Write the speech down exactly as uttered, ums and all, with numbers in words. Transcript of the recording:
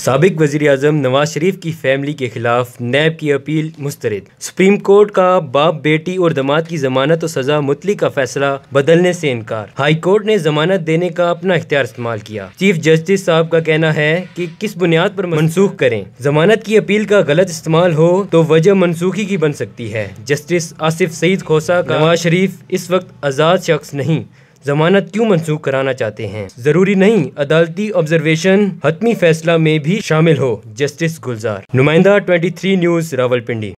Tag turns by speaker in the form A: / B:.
A: साबिक वज़ीर आज़म नवाज शरीफ की फैमिली के खिलाफ नैब की अपील मुस्तरद। सुप्रीम कोर्ट का बाप बेटी और दामाद की जमानत और सजा मुतली का फैसला बदलने से इनकार। हाई कोर्ट ने जमानत देने का अपना इख्तियार इस्तेमाल किया। चीफ जस्टिस साहब का कहना है कि किस बुनियाद पर मनसूख करें। जमानत की अपील का गलत इस्तेमाल हो तो वजह मनसूखी की बन सकती है। जस्टिस आसिफ सईद खोसा का नवाज शरीफ इस वक्त आज़ाद शख्स नहीं, जमानत क्यों मनसूख कराना चाहते हैं? जरूरी नहीं अदालती ऑब्जर्वेशन हतमी फैसला में भी शामिल हो। जस्टिस गुलजार। नुमाइंदा तेईस न्यूज़ रावलपिंडी।